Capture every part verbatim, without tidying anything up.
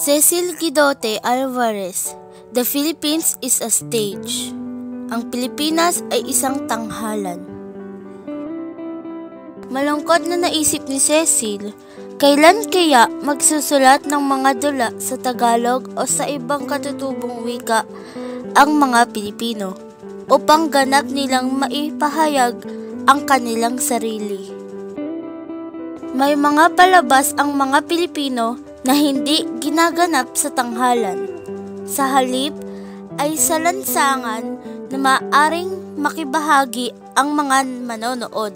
Cecil Guidote Alvarez, The Philippines is a Stage. Ang Pilipinas ay isang tanghalan. Malungkot na naisip ni Cecil, kailan kaya magsusulat ng mga dula sa Tagalog o sa ibang katutubong wika ang mga Pilipino upang ganap nilang maipahayag ang kanilang sarili. May mga palabas ang mga Pilipino na hindi ginaganap sa tanghalan. Sa halip ay sa lansangan na maaring makibahagi ang mga manonood.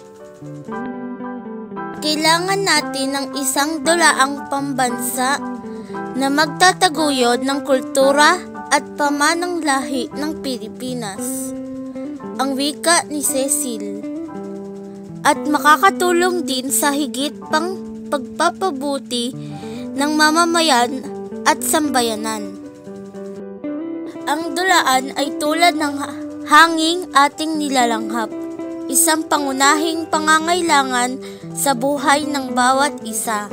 Kailangan natin ng isang dulaang pambansa na magtataguyod ng kultura at pamanang lahi ng Pilipinas. Ang wika ni Cecil. At makakatulong din sa higit pang pagpapabuti ng mamamayan at sambayanan. Ang dulaan ay tulad ng hanging ating nilalanghap, isang pangunahing pangangailangan sa buhay ng bawat isa.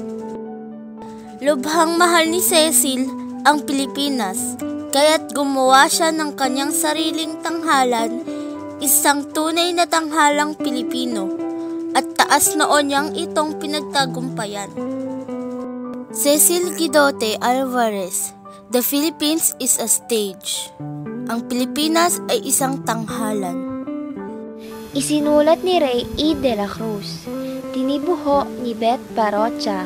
Lubhang mahal ni Cecil ang Pilipinas, kaya't gumawa siya ng kanyang sariling tanghalan, isang tunay na tanghalang Pilipino, at taas noon niyang itong pinagtagumpayan. Cecil Guidote Alvarez, The Philippines is a Stage. Ang Pilipinas ay isang tanghalan. Isinulat ni Rey E. de la Cruz. Tinibuho ni Beth Parocha.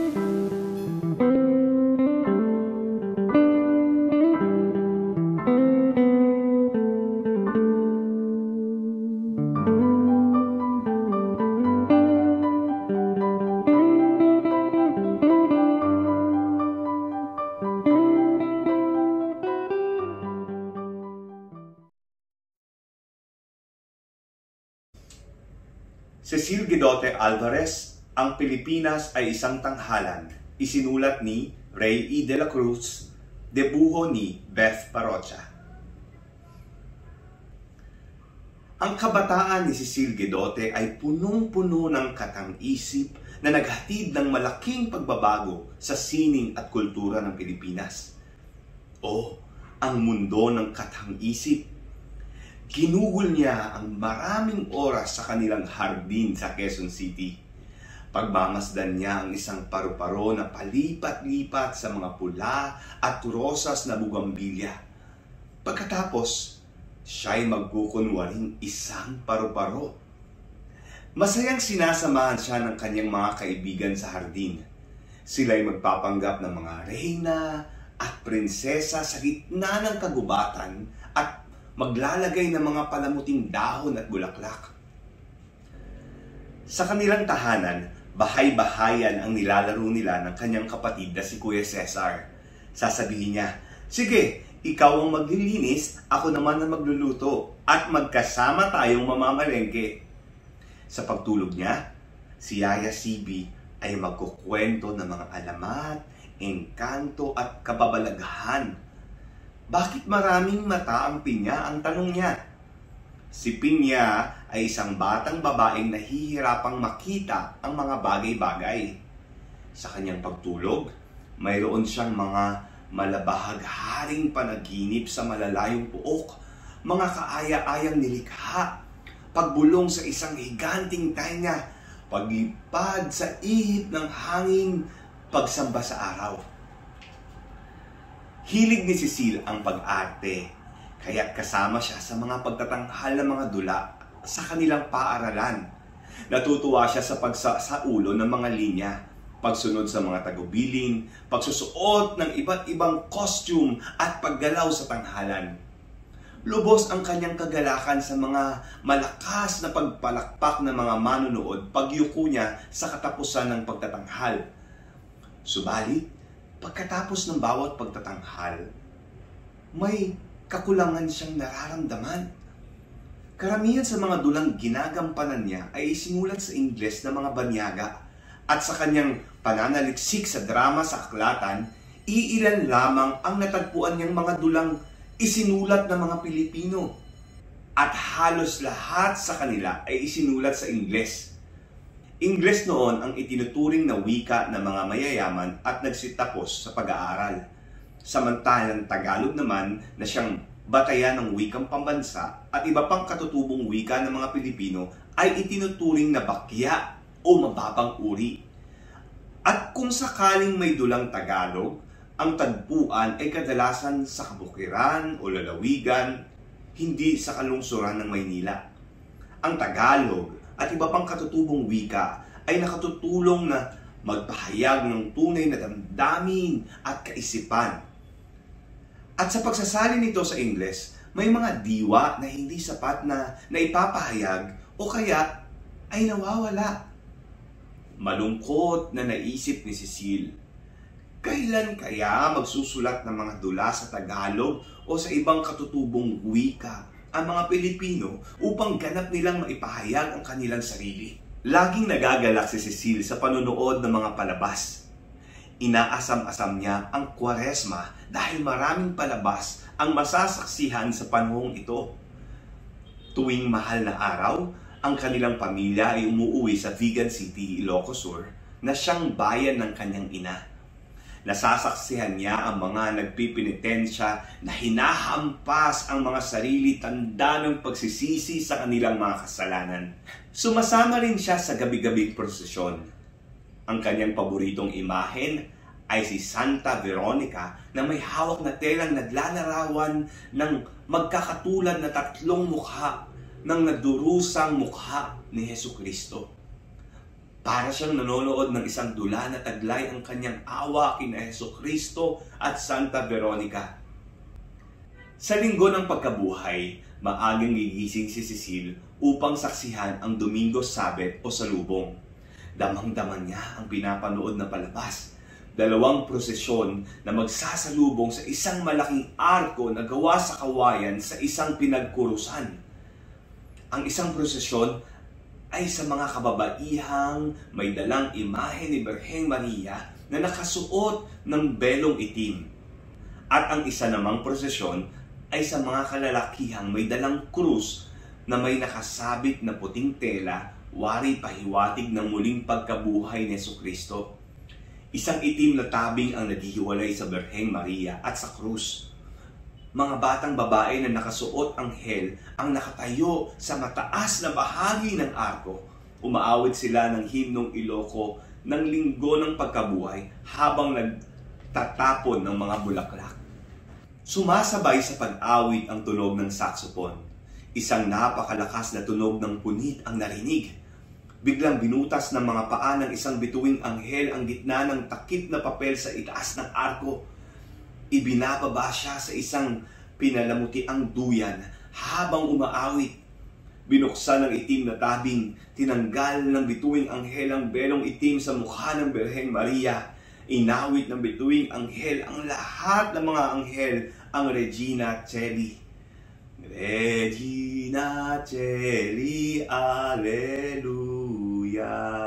Cecil Guidote Alvarez, Ang Pilipinas ay isang tanghalan. Isinulat ni Rey E. de la Cruz, debuho ni Beth Parocha. Ang kabataan ni Cecil Guidote ay punong-puno ng katang-isip na naghatid ng malaking pagbabago sa sining at kultura ng Pilipinas. O, ang mundo ng katang-isip. Ginugol niya ang maraming oras sa kanilang hardin sa Quezon City. Pagmamasdan niya ang isang paru-paro na palipat-lipat sa mga pula at rosas na bugambilya. Pagkatapos, siya'y magkukunwaring isang paru-paro. Masayang sinasamahan siya ng kanyang mga kaibigan sa hardin. Sila'y magpapanggap ng mga reyna at prinsesa sa gitna ng kagubatan at maglalagay ng mga palamuting dahon at bulaklak. Sa kanilang tahanan, bahay-bahayan ang nilalaro nila ng kanyang kapatid na si Kuya Cesar. Sasabihin niya, "Sige, ikaw ang maglilinis, ako naman ang magluluto, at magkasama tayong mamamalengke." Sa pagtulog niya, si Yaya Sibi ay magkukwento ng mga alamat, engkanto at kababalaghan. Bakit maraming mata ang Pinya? Ang tanong niya. Si Pinya ay isang batang babaeng nahihirapang makita ang mga bagay-bagay. Sa kanyang pagtulog, mayroon siyang mga malabahagharing panaginip sa malalayong puok, mga kaaya-ayang nilikha, pagbulong sa isang higanting tainga, paglipad sa ihip ng hangin, pagsamba sa araw. Hilig ni Cecil ang pag-arte, kaya't kasama siya sa mga pagtatanghal ng mga dula sa kanilang paaralan. Natutuwa siya sa pagsaulo ng mga linya, pagsunod sa mga tagubilin, pagsusuot ng iba't ibang costume at paggalaw sa tanghalan. Lubos ang kanyang kagalakan sa mga malakas na pagpalakpak ng mga manunood pagyuko niya sa katapusan ng pagtatanghal. Subalit, pagkatapos ng bawat pagtatanghal, may kakulangan siyang nararamdaman. Karamihan sa mga dulang ginagampanan niya ay isinulat sa Ingles na mga banyaga, at sa kanyang pananaliksik sa drama sa aklatan, iilan lamang ang natagpuan niyang mga dulang isinulat ng mga Pilipino. At halos lahat sa kanila ay isinulat sa Ingles. Ingles noon ang itinuturing na wika ng mga mayayaman at nagsitapos sa pag-aaral. Samantalang Tagalog naman na siyang batayan ng wikang pambansa at iba pang katutubong wika ng mga Pilipino ay itinuturing na bakya o mababang uri. At kung sakaling may dulang Tagalog, ang tagpuan ay kadalasan sa kabukiran o lalawigan, hindi sa kalungsuran ng Maynila. Ang Tagalog at iba pang katutubong wika ay nakatutulong na magpahayag ng tunay na damdamin at kaisipan. At sa pagsasali nito sa Ingles, may mga diwa na hindi sapat na naipapahayag o kaya ay nawawala. Malungkot na naisip ni Cecile, kailan kaya magsusulat ng mga dula sa Tagalog o sa ibang katutubong wika ang mga Pilipino upang ganap nilang maipahayag ang kanilang sarili? Laging nagagalak si Cecile sa panonood ng mga palabas. Inaasam-asam niya ang Kwaresma dahil maraming palabas ang masasaksihan sa panahong ito. Tuwing mahal na araw, ang kanilang pamilya ay umuwi sa Vigan City, Ilocos Sur, na siyang bayan ng kanyang ina. Nasasaksihan niya ang mga nagpipinitensya na hinahampas ang mga sarili tanda ng pagsisisi sa kanilang mga kasalanan. Sumasama rin siya sa gabi-gabing prosesyon. Ang kanyang paboritong imahen ay si Santa Veronica na may hawak na telang naglalarawan ng magkakatulad na tatlong mukha ng nadurusang mukha ni Hesukristo. Para siyang nanonood ng isang dula na taglay ang kanyang awa kina Hesukristo at Santa Veronica. Sa linggo ng pagkabuhay, maagang gigising si Cecile upang saksihan ang Domingo Sabet o Salubong. Damang-daman niya ang pinapanood na palabas. Dalawang prosesyon na magsasalubong sa isang malaking arko na gawa sa kawayan sa isang pinagkurusan. Ang isang prosesyon ay sa mga kababaihang may dalang imahe ni Birheng Maria na nakasuot ng belong itim. At ang isa namang prosesyon ay sa mga kalalakihang may dalang krus na may nakasabit na puting tela, wari pahiwatig ng muling pagkabuhay ni Jesucristo. Isang itim na tabing ang naghihiwalay sa Birheng Maria at sa krus. Mga batang babae na nakasuot anghel ang nakatayo sa mataas na bahagi ng arko. Umaawit sila ng himnong Iloco ng linggo ng pagkabuhay habang nagtatapon ng mga bulaklak. Sumasabay sa pag-awit ang tunog ng saxophone. Isang napakalakas na tunog ng punit ang narinig. Biglang binutas ng mga paa ng isang bituing anghel ang gitna ng takip na papel sa itaas ng arko. Ibinababa siya sa isang pinalamutiang duyan habang umaawit. Binuksan ng itim na tabing, tinanggal ng bituing anghel ang belong itim sa mukha ng Birheng Maria. Inawit ng bituing anghel ang lahat ng mga anghel, ang Regina Coeli. Regina Coeli, Alleluia.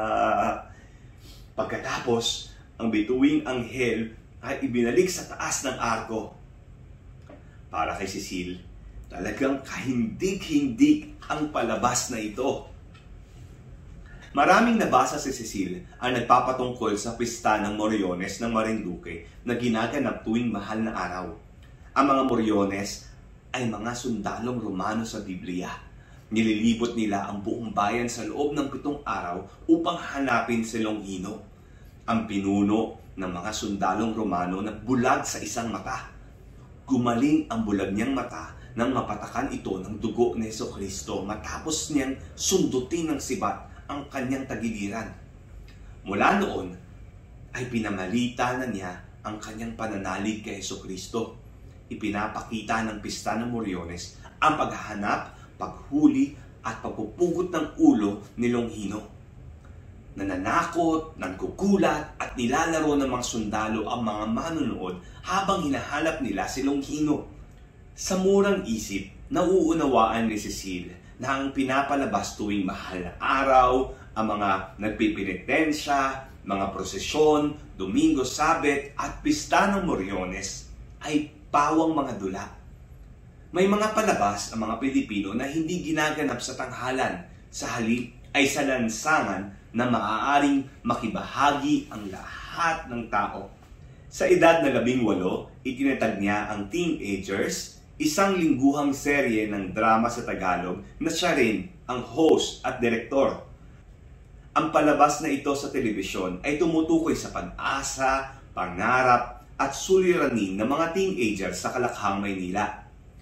Pagkatapos, ang bituing anghel ay ibinalik sa taas ng arko. Para kay Cecile, talagang kahindig-hindig ang palabas na ito. Maraming nabasa si Cecile ang nagpapatungkol sa pista ng Moriones ng Marinduque na ginaganap tuwing mahal na araw. Ang mga Moriones ay mga sundalong Romano sa Biblia. Nililibot nila ang buong bayan sa loob ng pitong araw upang hanapin si Longino, ang pinuno ng mga sundalong Romano na bulag sa isang mata. Gumaling ang bulag niyang mata nang mapatakan ito ng dugo ni Jesucristo matapos niyang sundutin ng sibat ang kanyang tagiliran. Mula noon ay pinamalita na niya ang kanyang pananalig kay Jesucristo. Ipinapakita ng pista ng Moriones ang paghahanap, paghuli at pagpupugot ng ulo ni Longino. Nananakot, nagkukulat at nilalaro ng mga sundalo ang mga manunood habang hinahanap nila si Longino. Sa murang isip, nauunawaan ni Cecile na ang pinapalabas tuwing mahal na araw, ang mga nagpipinitensya, mga prosesyon, Domingo Sabet at pista ng Moriones ay pawang mga dula. May mga palabas ang mga Pilipino na hindi ginaganap sa tanghalan, sa halip ay sa lansangan na maaaring makibahagi ang lahat ng tao. Sa edad na labing walo, itinatag niya ang Teenagers, isang lingguhang serye ng drama sa Tagalog na siya rin ang host at direktor. Ang palabas na ito sa telebisyon ay tumutukoy sa pag-asa, pangarap at suliranin ng mga teenagers sa Kalakhang, Maynila.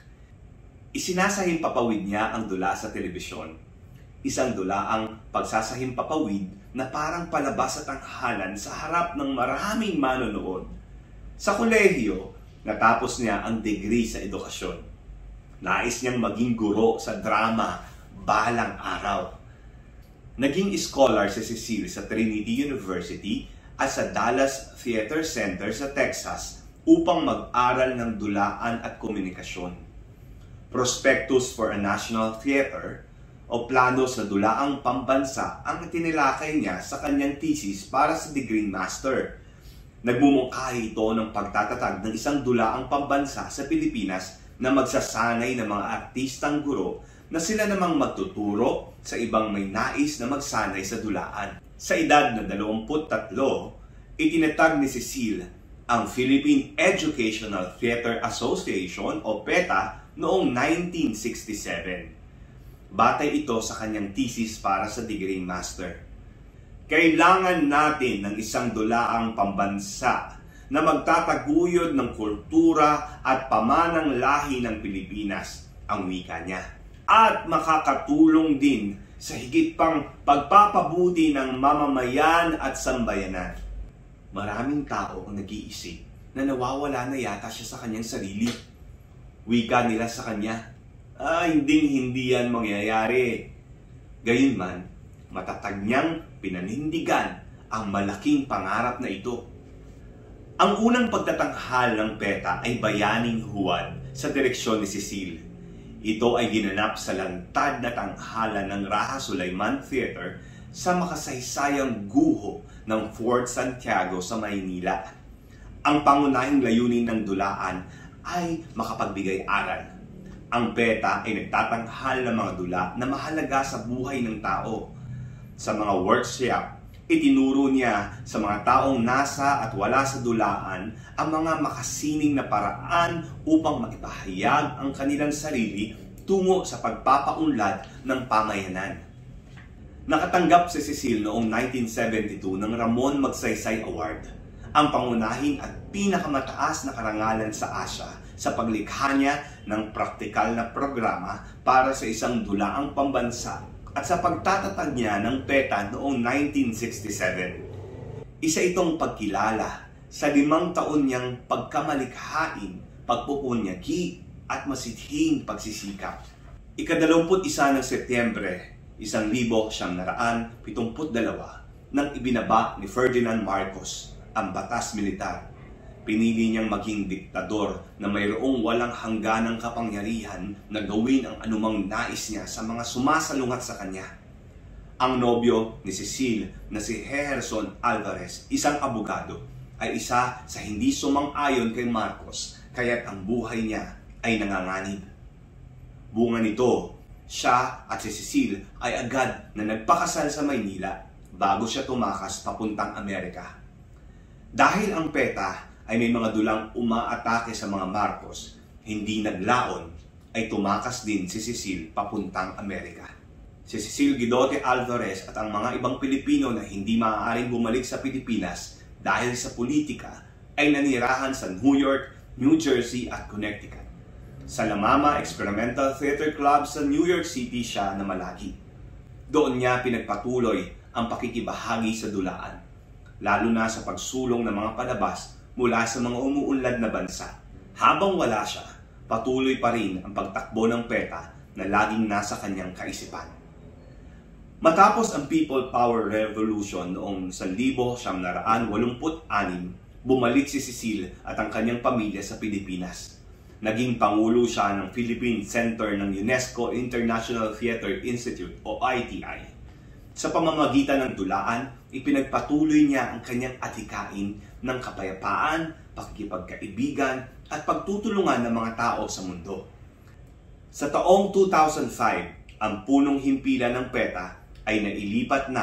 Isinasahimpapawid niya ang dula sa telebisyon. Isang dula ang pagsasahimpapawid na parang palabas at tanghalan sa harap ng maraming manonood. Sa kolehiyo, natapos niya ang degree sa edukasyon. Nais niyang maging guro sa drama balang araw. Naging scholar si Cecile sa Trinity University at sa Dallas Theater Center sa Texas upang mag-aral ng dulaan at komunikasyon. Prospectus for a National Theater o plano sa dulaang pambansa ang tinilakay niya sa kanyang thesis para sa degree master. Nagmumungkahi ito ng pagtatatag ng isang dulaang pambansa sa Pilipinas na magsasanay ng mga artistang guro na sila namang magtuturo sa ibang may nais na magsanay sa dulaan. Sa edad na dalawampu't tatlo, itinatag ni Cecile ang Philippine Educational Theater Association o PETA noong nineteen sixty-seven. Batay ito sa kanyang thesis para sa degree master. Kailangan natin ng isang dulaang pambansa na magtataguyod ng kultura at pamanang lahi ng Pilipinas, ang wika niya, at makakatulong din sa higit pang pagpapabuti ng mamamayan at sambayanan. Maraming tao ang nag-iisip na nawawala na yata siya sa kanyang sarili. Wika nila sa kanya, ah, hinding-hindi yan mangyayari. Gayunman, matatag niyang pinanindigan ang malaking pangarap na ito. Ang unang pagtatanghal ng PETA ay Bayaning Huwad sa direksyon ni Cecile. Ito ay ginanap sa lantad na tanghalan ng Raha Sulaiman Theater sa makasaysayang guho ng Fort Santiago sa Maynila. Ang pangunahing layunin ng dulaan ay makapagbigay aral. Ang PETA ay nagtatanghal ng mga dula na mahalaga sa buhay ng tao. Sa mga workshop, itinuro niya sa mga taong nasa at wala sa dulaan ang mga makasining na paraan upang maipahayag ang kanilang sarili tungo sa pagpapaunlad ng pamayanan. Nakatanggap si Cecile noong nineteen seventy-two ng Ramon Magsaysay Award, ang pangunahing at pinakamataas na karangalan sa Asia sa paglikha niya ng praktikal na programa para sa isang dulaang pambansa at sa pagtatatag niya ng PETA noong nineteen sixty-seven. Isa itong pagkilala sa limang taon niyang pagkamalikhain, pagpupunyagi at masithing pagsisikap. Ikadalawamput isa ng Setyembre, isang libo siyam naraan pitumput dalawa, nang ibinaba ni Ferdinand Marcos ang batas militar. Pinili niyang maging diktador na mayroong walang hangganang kapangyarihan na gawin ang anumang nais niya sa mga sumasalungat sa kanya. Ang nobyo ni Cecile na si Gerson Alvarez, isang abogado, ay isa sa hindi sumang-ayon kay Marcos, kaya't ang buhay niya ay nanganganib. Bunga nito, siya at si Cecile ay agad na nagpakasal sa Maynila bago siya tumakas papuntang Amerika. Dahil ang PETA ay may mga dulang umaatake sa mga Marcos, hindi naglaon, ay tumakas din si Cecile papuntang Amerika. Si Cecile Guidote Alvarez at ang mga ibang Pilipino na hindi maaaring bumalik sa Pilipinas dahil sa politika ay nanirahan sa New York, New Jersey at Connecticut. Sa La Mama Experimental Theater Club sa New York City siya namalagi. Doon niya pinagpatuloy ang pakikibahagi sa dulaan, lalo na sa pagsulong ng mga palabas mula sa mga umuunlad na bansa. Habang wala siya, patuloy pa rin ang pagtakbo ng PETA na laging nasa kanyang kaisipan. Matapos ang People Power Revolution noong one thousand nine hundred eighty-six, bumalik si Cecile at ang kanyang pamilya sa Pilipinas. Naging pangulo siya ng Philippine Center ng UNESCO International Theater Institute o I T I. Sa pamamagitan ng dulaan, ipinagpatuloy niya ang kanyang atikain ng kapayapaan, pakikipagkaibigan at pagtutulungan ng mga tao sa mundo. Sa taong two thousand five, ang punong himpilan ng PETA ay nailipat na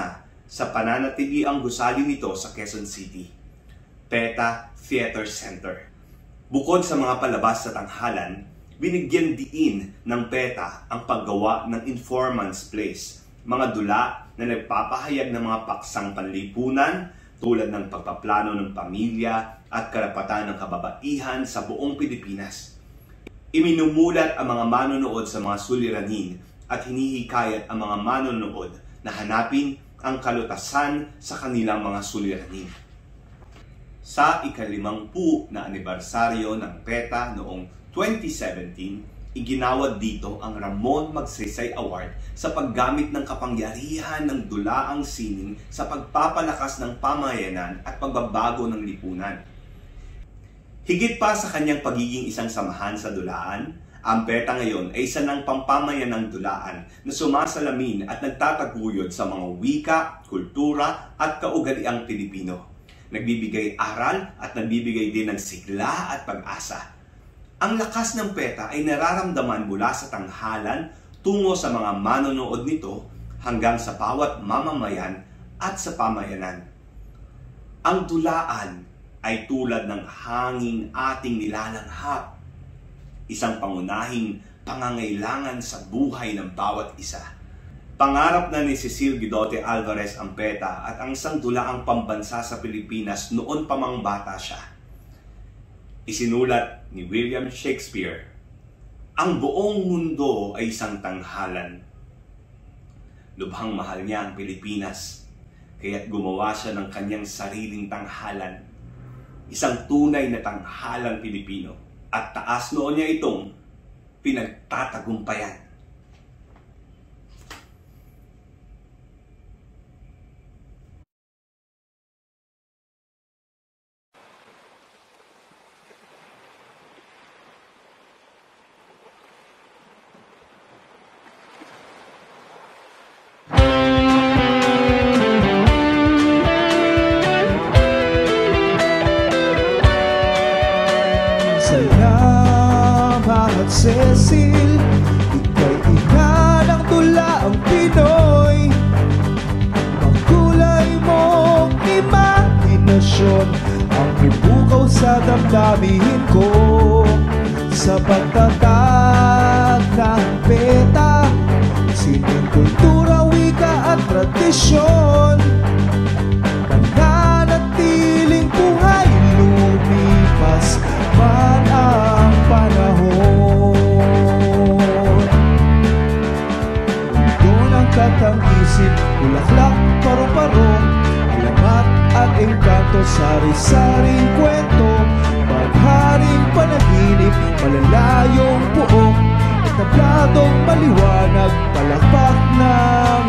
sa pananatiliang gusali nito sa Quezon City, PETA Theater Center. Bukod sa mga palabas sa tanghalan, binigyan diin ng PETA ang paggawa ng Informant's Place, mga dula na nagpapahayag ng mga paksang panlipunan tulad ng pagpaplano ng pamilya at karapatan ng kababaihan sa buong Pilipinas. Iminumulat ang mga manonood sa mga suliranin at hinihikayat ang mga manonood na hanapin ang kalutasan sa kanilang mga suliranin. Sa ikalimangpu na anibersaryo ng PETA noong twenty seventeen, iginawad dito ang Ramon Magsaysay Award sa paggamit ng kapangyarihan ng dulaang sining sa pagpapalakas ng pamayanan at pagbabago ng lipunan. Higit pa sa kanyang pagiging isang samahan sa dulaan, ang PETA ngayon ay isa ng pampamayanang dulaan na sumasalamin at nagtataguyod sa mga wika, kultura at kaugaliang Pilipino. Nagbibigay aral at nagbibigay din ng sigla at pag-asa. Ang lakas ng PETA ay nararamdaman mula sa tanghalan tungo sa mga manonood nito hanggang sa bawat mamamayan at sa pamayanan. Ang dulaan ay tulad ng hanging ating nilalanghap, isang pangunahing pangangailangan sa buhay ng bawat isa. Pangarap na ni Cecil Guidote Alvarez ang PETA at ang isang dulaang pambansa sa Pilipinas noon pa mang bata siya. Isinulat ni William Shakespeare, ang buong mundo ay isang tanghalan. Lubhang mahal niya ang Pilipinas, kaya't gumawa siya ng kanyang sariling tanghalan, isang tunay na tanghalang Pilipino, at taas noon niya itong pinagtatagumpayan. Salamat, Cecil, ika'y ina ng dulaang Pinoy. Magkulay mong imahinasyon ang bubukaw sa damdamin ko. Sa pagtatag ng PETA, sining kultura, wika at tradisyon, nananatiling buhay, lumipas man ang panahon. Mundo ng katang-isip, bulaklak, paru-parong, alamat at engkanto, sari-saring kwento, pagharing panaginip, malalayong buong, etabladong maliwanag, palakpak ng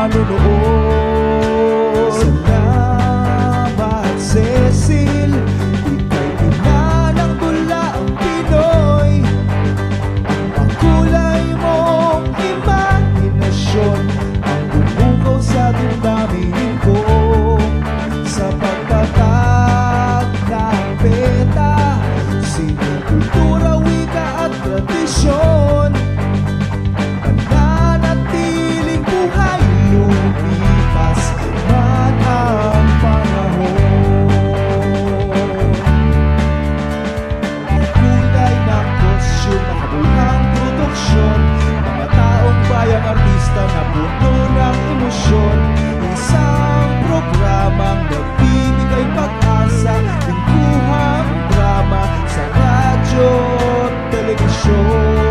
manunood. Salamat, Cecil, ika'y ina ng dulaang Pinoy. Ang kulay mong imahinasyon ang bumukaw sa damdamin ko. Sa pagtatag ng PETA, sining kultura, wika at tradisyon, nananatiling buhay, lumipas man ang panahon. Ang kulay ng kostyon, makabuhang produksyon, mga taong bayang artista na puno ng emosyon, isang programang nagbibigay pag-asa, lingkuhang drama sa radyo, telebisyon.